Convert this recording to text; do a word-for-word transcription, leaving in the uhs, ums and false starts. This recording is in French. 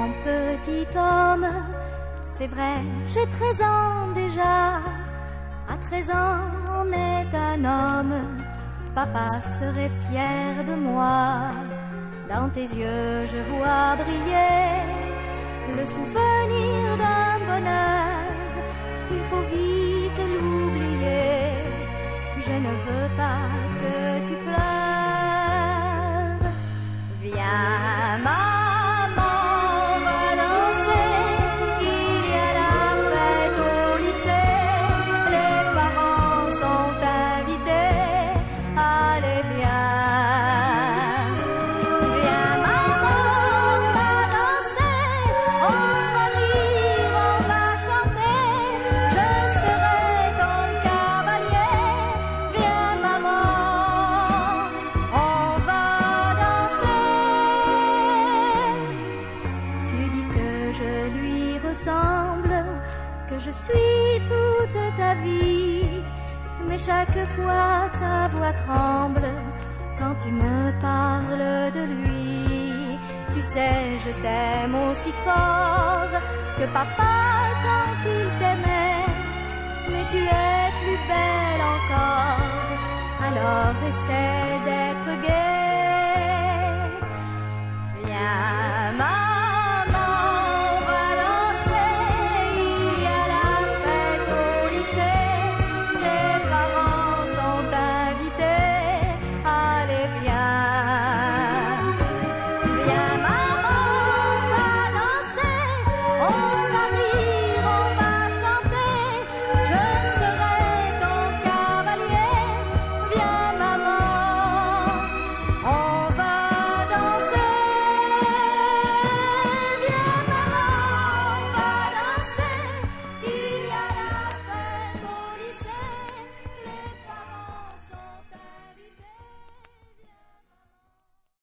mon petit homme, c'est vrai, j'ai treize ans déjà. À treize ans, on est un homme. Papa serait fier de moi. Dans tes yeux, je vois briller le souvenir d'un bonheur. Il faut vite l'oublier. Je ne veux pas que tu pleures. Viens, maman, on va danser. Il y a la fête au lycée. Les parents sont invités. Allez, viens. Viens, maman, on va danser. On va rire, on va chanter. Je serai ton cavalier. Viens, maman, on va danser. Tu dis que je lui ressemble, que je suis toute ta vie. Mais chaque fois ta voix tremble quand tu me parles de lui. Tu sais, je t'aime aussi fort que papa quand il t'aimait. Mais tu es plus belle encore, alors essaie d'être gaie.